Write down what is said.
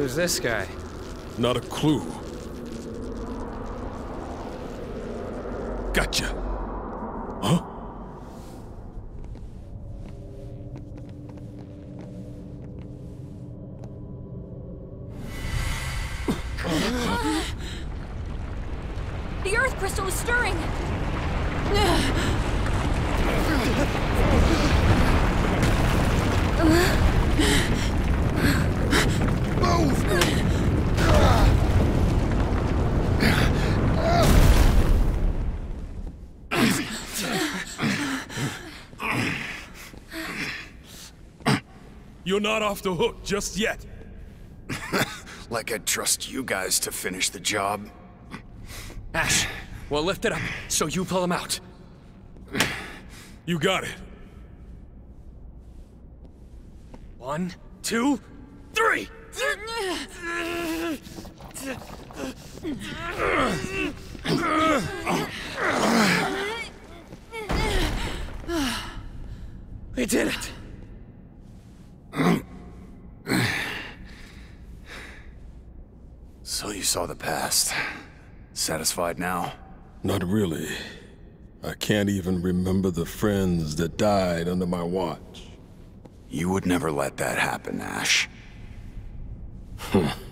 Who's this guy? Not a clue. Gotcha. Huh? The Earth crystal is stirring! You're not off the hook just yet. Like I'd trust you guys to finish the job. Ash, we'll lift it up, so you pull him out. You got it. 1, 2, 3! We did it! So you saw the past. Satisfied now? Not really. I can't even remember the friends that died under my watch. You would never let that happen, Ash.